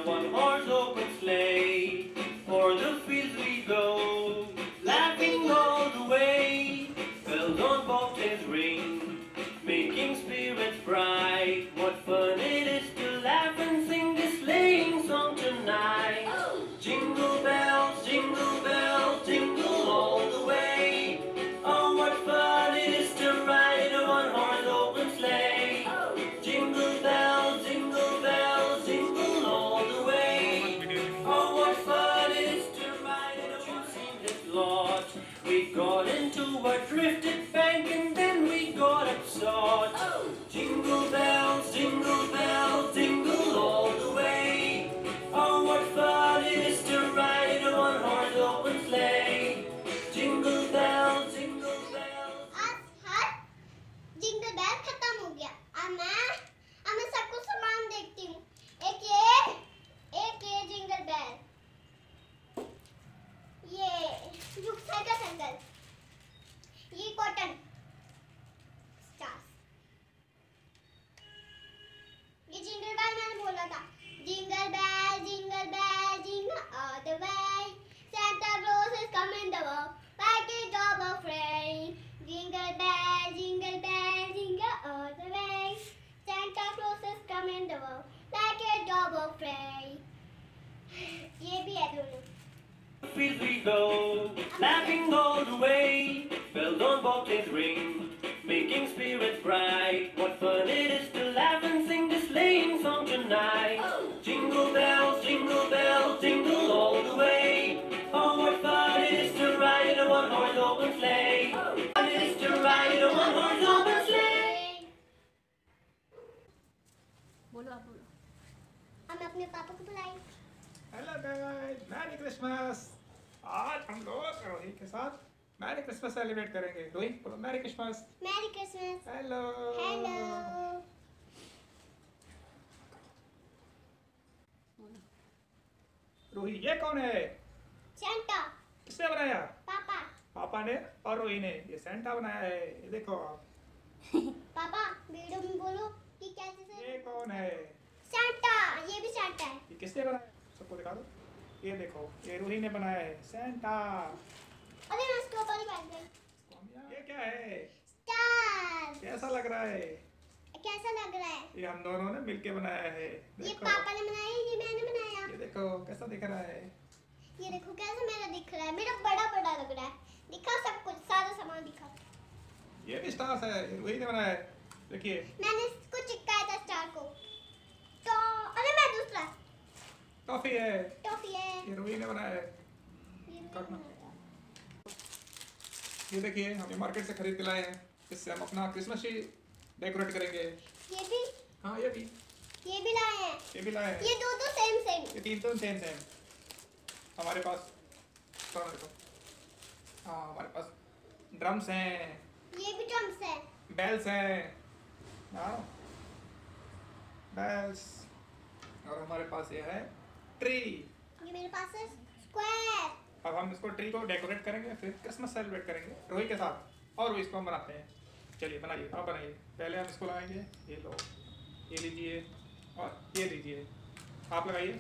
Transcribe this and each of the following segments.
one-horse open sleigh. For the fields we go, laughing all the way. Bells on bobtails ring, making spirits bright. What fun it is to laugh and sing this sleighing song tonight. Jingle bells, jingle all the way. Oh, what fun it is to ride in a one-horse open sleigh. Jingle bells, jingle all the way. Oh, what fun it is to ride in a one-horse lot. We got into a drifted bank and then we got upsot. Jingle bells, jingle all the way. Oh, what fun it is to ride in a one-horse open sleigh. Jingle bells, jingle bells. आज jingle bell खत्म हो गया। अब मैं सबको सामान देखती हूँ। एक ये जिंगल बेल, ये रुकसाई का संगल, ये कॉटन स्टार्स, ये जिंगल बेल मैंने बोला था। Jingle bell jingle all the way, Santa Claus is coming the world like a dove of rain. Jingle bell, jingle all the way. Santa Claus is coming the world like a dove of rain. ये भी है दोनों। Fields we go, laughing all the way. Bells on bobtails ring, making spirits bright. What fun it is to laugh and sing this sleighing song tonight. Jingle bells, jingle all the way. Oh, what fun it is to ride in a one-horse open sleigh. Fun it is to ride in a one-horse open sleigh. बोलो आप बोलो। अब मैं अपने पापा को बुलाई। Hello guys, merry Christmas. आज हम लोग रोही के साथ मैरी क्रिसमस सेलिब्रेट करेंगे। रोही बोलो merry Christmas. Merry Christmas. Hello hello. Rohi, ये कौन है? सेंटा। किसने बनाया? पापा। पापा ने और रोही ने ये सेंटा बनाया है। ये देखो आप। पापा वीडियो में बोलो कि कैसे से। ये कौन है? सेंटा। ये भी सेंटा है। ये किसने बनाया? सबको दिखा दो। ये देखो, ये रोही ने बनाया है सेंटा। अरे मैं इसके ऊपर ही बैठ गई। ये क्या है? स्टार। कैसा लग रहा है? कैसा लग रहा है? ये हम दोनों ने मिलके बनाया है। ये पापा ने बनाया, ये मैंने बनाया। ये देखो कैसा दिख रहा है। ये देखो कैसा मेरा दिख रहा है। मेरा बड़ा लग रहा है। दिखा सब कुछ, सारा सामान दिखा। ये भी स्टार्स है, ये रोही ने बनाया है। देखिए मैंने इसको चिपकाया था स्टार को। तो अरे मैं दूसरा। टॉफी है। टॉफी है। ये रोही ने बनाया है। काटना। ये देखिए हम ये मार्केट से खरीद के लाए हैं। इससे हम अपना क्रिसमस ट्री डेकोरेट करेंगे। ये भी। हाँ ये भी लाए हैं। ये भी लाए हैं। ये दो सेम। ये तीन तो सेम हमारे पास। देखो, हाँ हमारे पास ड्रम्स हैं। ये भी ड्रम्स है। बेल्स हैं। हाँ बेल्स। और हमारे पास ये है ट्री। ये मेरे पास है स्क्वायर। अब हम इसको ट्री को डेकोरेट करेंगे, फिर क्रिसमस सेलिब्रेट करेंगे रोही के साथ। और इसको हम बनाते हैं। चलिए बनाइए, आप बनाइए। पहले हम इसको लगाएंगे। ये लो, ये लीजिए और ये लीजिए। आप लगाइए।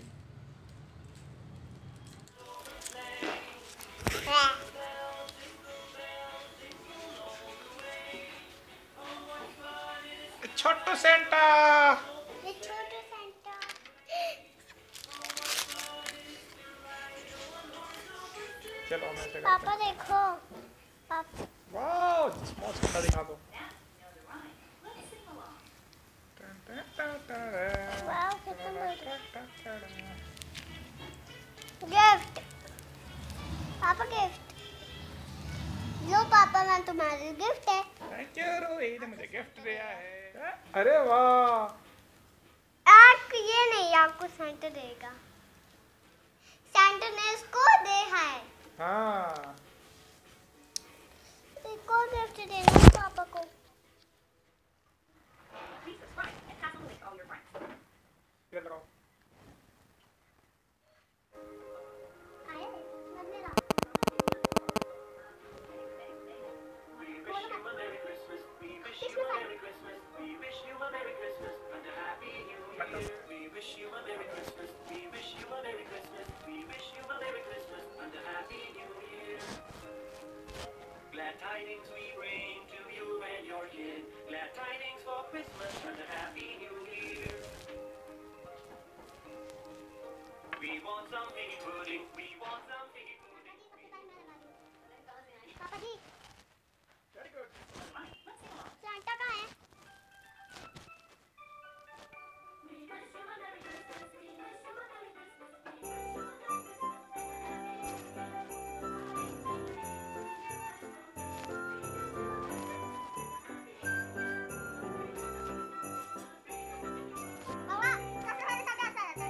छोटू सेंटा। ये छोटा सेंटा। चलो मैं ऐसे पापा देखो। पापा। वाओ, स्मॉल सेंटा दिखा दो। वाओ कितना बड़ा। गिफ्ट। पापा गिफ्ट। लो पापा, मैं तुम्हारे गिफ्ट है। थैंक यू रोही ने मुझे गिफ्ट दिया है। अरे वाह। आपको ये नहीं, आपको सेंटा देगा। सेंटा ने इसको दे है। हाँ। एक और गिफ्ट देना पापा को। ये लगाओ। आया मत मेरा। We wish you a Merry Christmas and a Happy New Year. We wish you a Merry Christmas. We wish a Merry Christmas. We wish you a Merry Christmas and a Happy New Year. Glad tidings we bring to you and your kid. Glad tidings for Christmas and a Happy New Year. We want some figgy pudding. We want some figgy pudding. पापा जी Very good. Santa कहाँ है? बाबा सबसे पहले Santa आता है।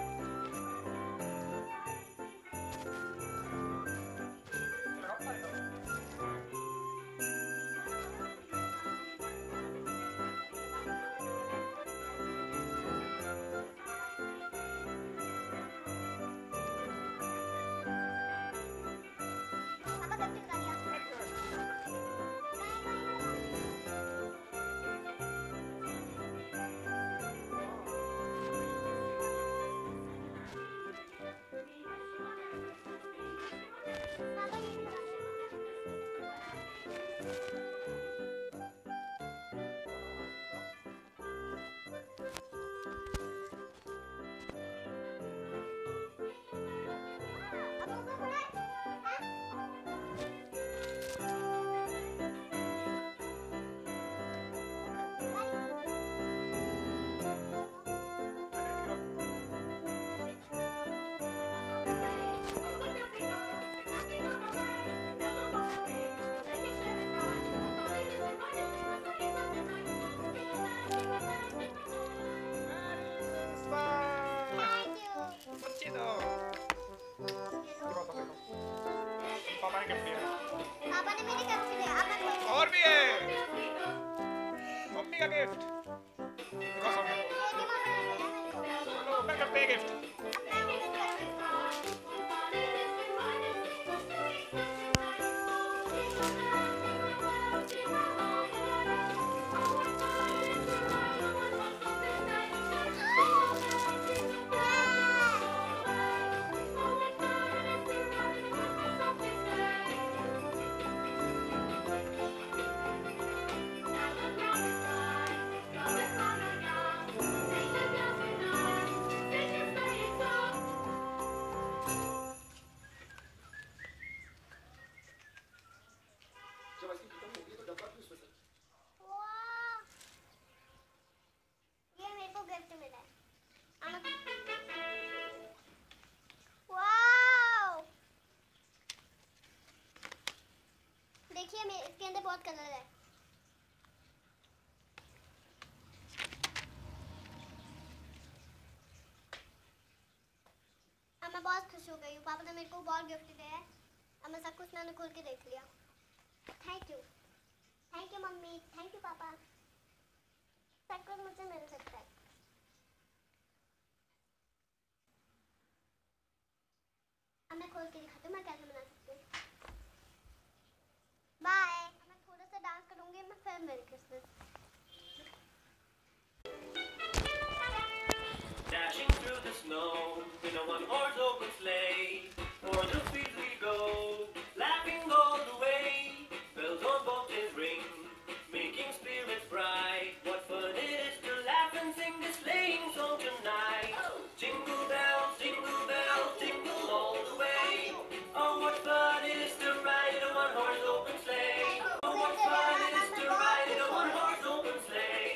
पापा कब तक आ गया? पापा ये भी अब ऊपर खड़ा है? Thank you. बच्चे दो। पापा ने गिफ्ट दिया। पापा ने मेरे गिफ्ट दिया। अब मैं खोल और भी है। मम्मी का गिफ्ट। लो, मैं करते हैं गिफ्ट। वाह! ये मेरे को गिफ्ट मिला है। वाओ! देखिए इसके अंदर बहुत कलर है। अब मैं बहुत खुश हो गई हूँ। पापा ने मेरे को बहुत गिफ्ट दिया है। अब मैं सब कुछ मैंने खोल के देख लिया। थैंक यू मम्मी, थैंक यू पापा। सब कुछ मुझे मिल सकता है। अब मैं खोल के दिखाती हूँ मैं कैसे बना सकती हूँ। बाय। अब मैं थोड़ा सा डांस करूँगी मैं फिर merry Christmas. Dashing through the snow in a one-horse open sleigh. O'er the fields we go, laughing all the way. Bells on bobtails ring, making spirits bright. What fun it is to laugh and sing this sleighing song tonight. Jingle bells, jingle all the way. Oh, what fun it is to ride in a one-horse open sleigh. Oh, what fun it is to ride in a one-horse open sleigh.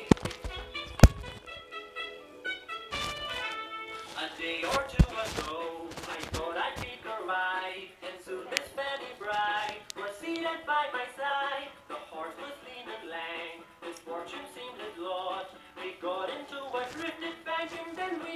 A day or two ago, I thought I'd take a ride, and soon Miss Fanny Bright was seated by my side. The horse was lean and lank, his fortune seemed his lot. We got into a drifted bank, and then we